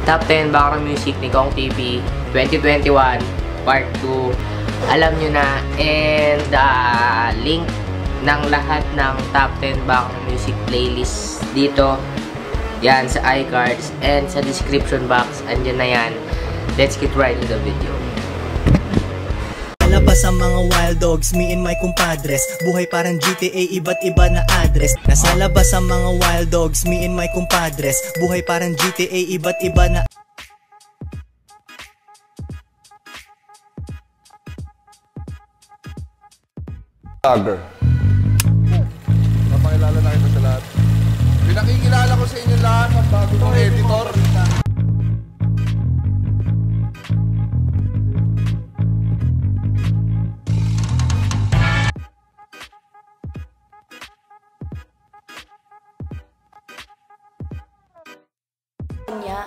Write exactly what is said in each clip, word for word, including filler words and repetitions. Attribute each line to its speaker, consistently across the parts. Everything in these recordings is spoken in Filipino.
Speaker 1: Top ten Background Music ni Cong T V twenty twenty-one Part two. Alam nyo na, and uh, link ng lahat ng Top ten Background Music playlist dito. Yan sa iCards and sa description box. Andyan na yan. Let's get right to the video.
Speaker 2: Labas ang mga wild dogs, me and my compadres. Buhay parang G T A, iba't iba na address. Nasa labas ang mga wild dogs, me and my compadres. Buhay parang G T A, iba't iba na
Speaker 3: vlogger. Napakilala na kita sa lahat. Pinakikilala ko sa inyo lahat ang bago kong editor.
Speaker 4: niya.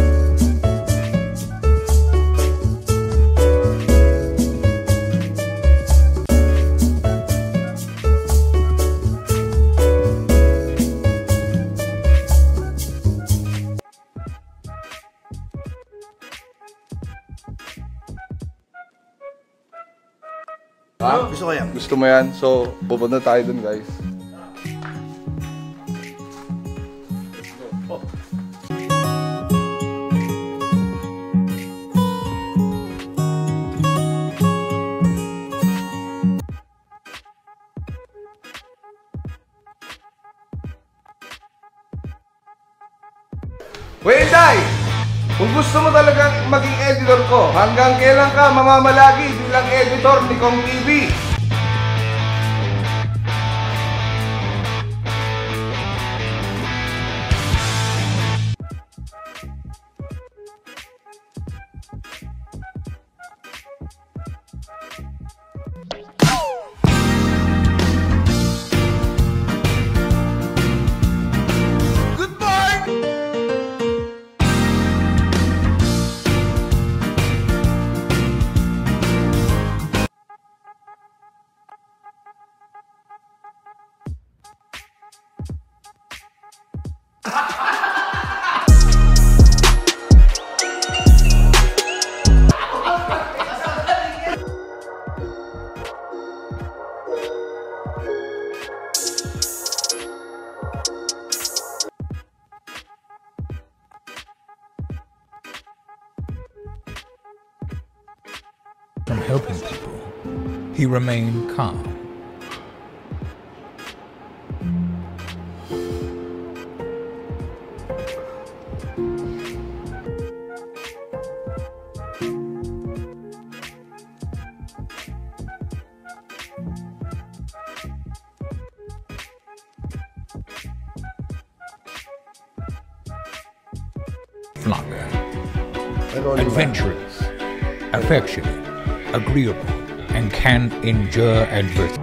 Speaker 3: Ha? Gusto ko yan. Gusto mo yan? So, pupunta tayo dun, guys. Oh. Wait, Day! Kung gusto mo talagang maging editor ko, hanggang kailan ka mamamalagi bilang editor ni Cong T V?
Speaker 5: From helping people, he remained calm. Vlogger, adventurous, affectionate, agreeable, and can endure adversity.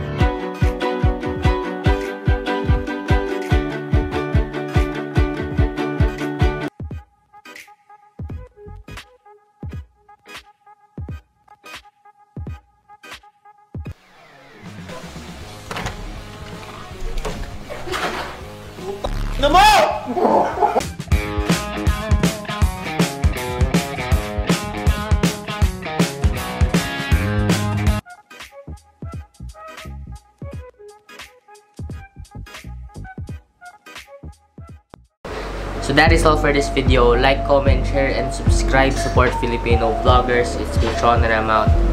Speaker 1: So that is all for this video. Like, comment, share, and subscribe. Support Filipino vloggers. It's been Sean and I'm out.